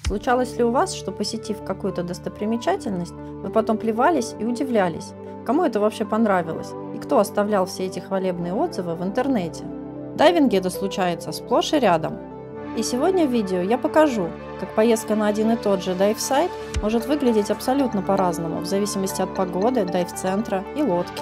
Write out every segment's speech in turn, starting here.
Случалось ли у вас, что, посетив какую-то достопримечательность, вы потом плевались и удивлялись, кому это вообще понравилось и кто оставлял все эти хвалебные отзывы в интернете? В дайвинге это случается сплошь и рядом. И сегодня в видео я покажу, как поездка на один и тот же дайв-сайт может выглядеть абсолютно по-разному в зависимости от погоды, дайв-центра и лодки.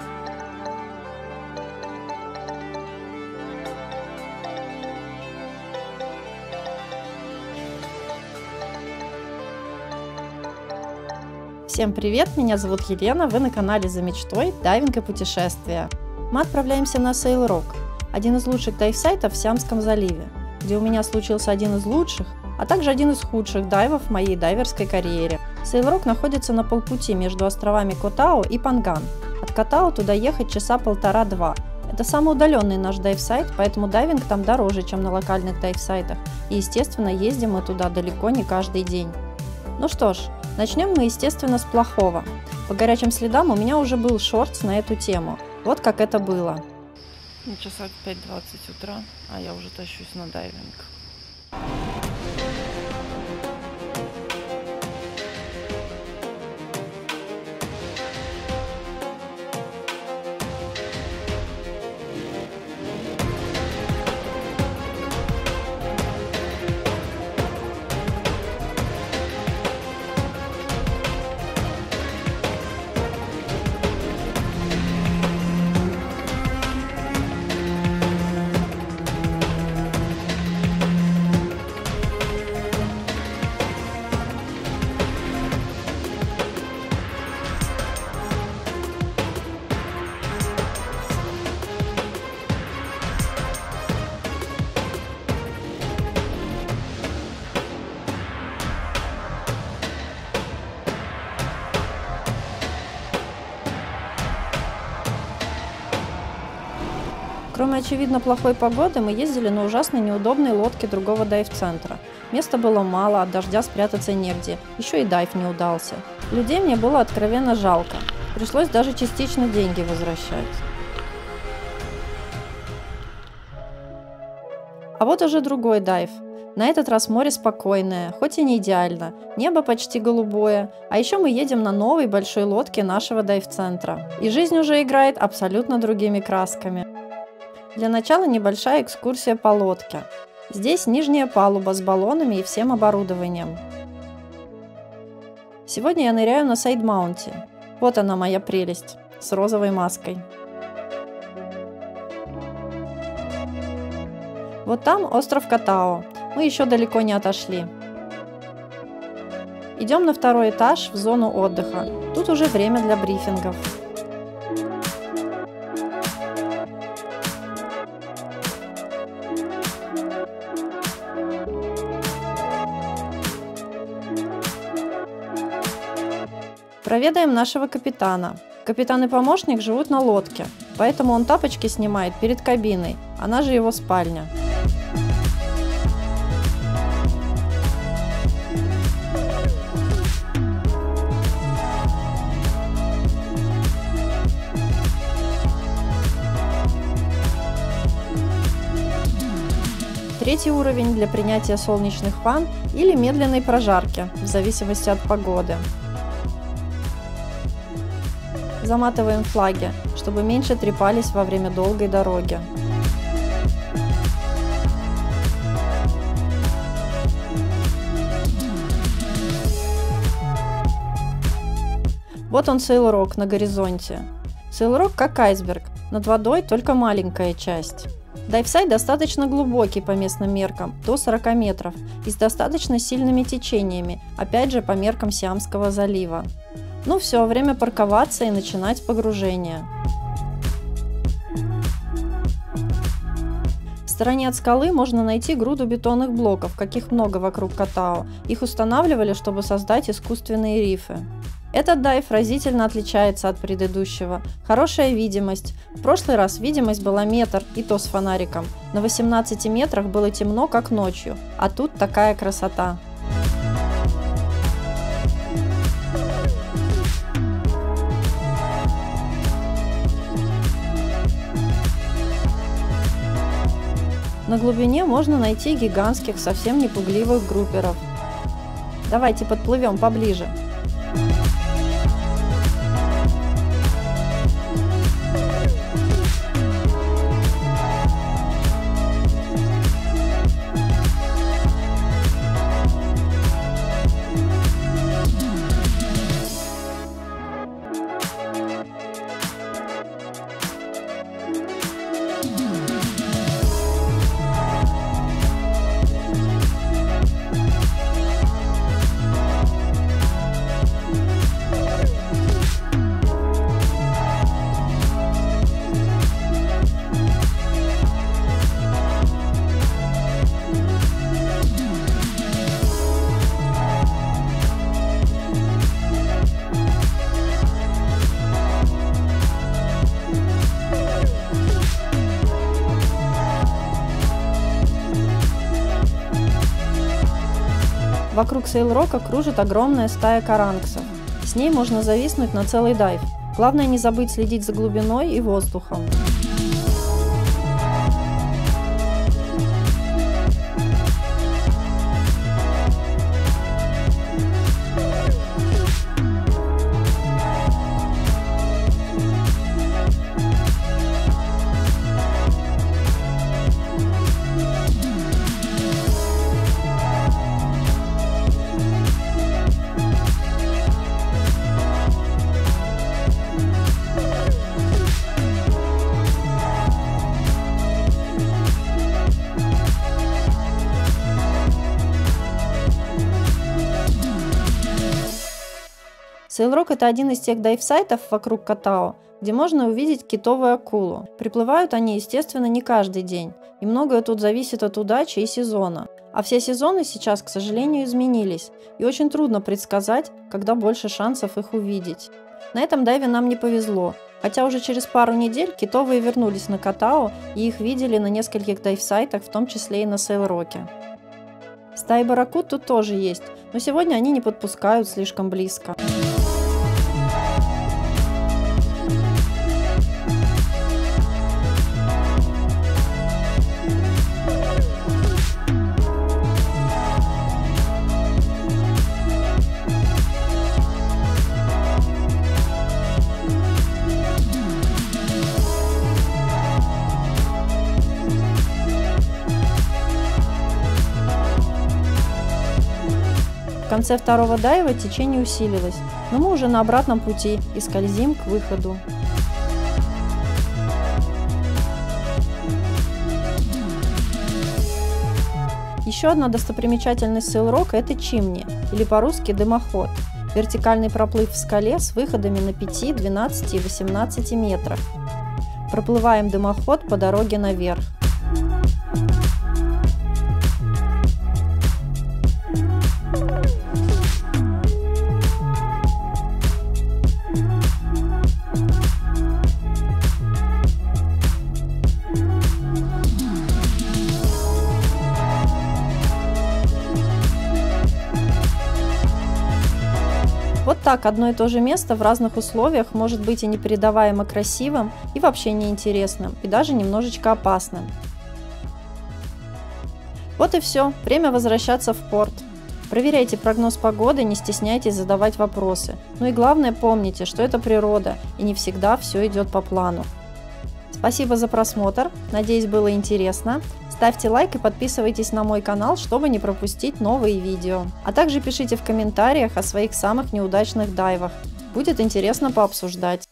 Всем привет, меня зовут Елена, вы на канале «За мечтой. Дайвинг и путешествия». Мы отправляемся на Sail Rock, один из лучших дайв-сайтов в Сиамском заливе, где у меня случился один из лучших, а также один из худших дайвов в моей дайверской карьере. Sail Rock находится на полпути между островами Котао и Панган. От Котао туда ехать часа полтора-два. Это самый удаленный наш дайв-сайт, поэтому дайвинг там дороже, чем на локальных дайв-сайтах, и, естественно, ездим мы туда далеко не каждый день. Ну что ж, начнем мы, естественно, с плохого. По горячим следам у меня уже был шортс на эту тему. Вот как это было. Часа 5:20 утра, а я уже тащусь на дайвинг. Кроме очевидно плохой погоды, мы ездили на ужасно неудобной лодке другого дайв-центра. Места было мало, от дождя спрятаться негде, еще и дайв не удался. Людей мне было откровенно жалко, пришлось даже частично деньги возвращать. А вот уже другой дайв. На этот раз море спокойное, хоть и не идеально, небо почти голубое, а еще мы едем на новой большой лодке нашего дайв-центра. И жизнь уже играет абсолютно другими красками. Для начала небольшая экскурсия по лодке. Здесь нижняя палуба с баллонами и всем оборудованием. Сегодня я ныряю на сайд-маунте. Вот она, моя прелесть, с розовой маской. Вот там остров Котао. Мы еще далеко не отошли. Идем на второй этаж в зону отдыха. Тут уже время для брифингов. Проведаем нашего капитана. Капитан и помощник живут на лодке, поэтому он тапочки снимает перед кабиной, она же его спальня. Третий уровень для принятия солнечных ванн или медленной прожарки, в зависимости от погоды. Заматываем флаги, чтобы меньше трепались во время долгой дороги. Вот он, Sail Rock на горизонте. Sail Rock как айсберг, над водой только маленькая часть. Дайв-сайт достаточно глубокий по местным меркам, до 40 метров, и с достаточно сильными течениями, опять же по меркам Сиамского залива. Ну все, время парковаться и начинать погружение. В стороне от скалы можно найти груду бетонных блоков, каких много вокруг Котао. Их устанавливали, чтобы создать искусственные рифы. Этот дайв разительно отличается от предыдущего. Хорошая видимость. В прошлый раз видимость была метр, и то с фонариком. На 18 метрах было темно, как ночью, а тут такая красота. На глубине можно найти гигантских, совсем не пугливых групперов. Давайте подплывем поближе. Вокруг Сейлрока кружит огромная стая каранксов. С ней можно зависнуть на целый дайв. Главное не забыть следить за глубиной и воздухом. Сейлрок – это один из тех дайв-сайтов вокруг Катао, где можно увидеть китовую акулу. Приплывают они, естественно, не каждый день, и многое тут зависит от удачи и сезона. А все сезоны сейчас, к сожалению, изменились, и очень трудно предсказать, когда больше шансов их увидеть. На этом дайве нам не повезло, хотя уже через пару недель китовые вернулись на Катао, и их видели на нескольких дайв-сайтах, в том числе и на Сейлроке. Стаи барракуд тут тоже есть, но сегодня они не подпускают слишком близко. В конце второго дайва течение усилилось, но мы уже на обратном пути и скользим к выходу. Еще одна достопримечательность Сейлрока – это чимни, или по-русски дымоход. Вертикальный проплыв в скале с выходами на 5, 12 и 18 метрах. Проплываем дымоход по дороге наверх. Вот так одно и то же место в разных условиях может быть и непередаваемо красивым, и вообще неинтересным, и даже немножечко опасным. Вот и все, время возвращаться в порт. Проверяйте прогноз погоды, не стесняйтесь задавать вопросы. Ну и главное, помните, что это природа, и не всегда все идет по плану. Спасибо за просмотр, надеюсь, было интересно. Ставьте лайк и подписывайтесь на мой канал, чтобы не пропустить новые видео. А также пишите в комментариях о своих самых неудачных дайвах. Будет интересно пообсуждать.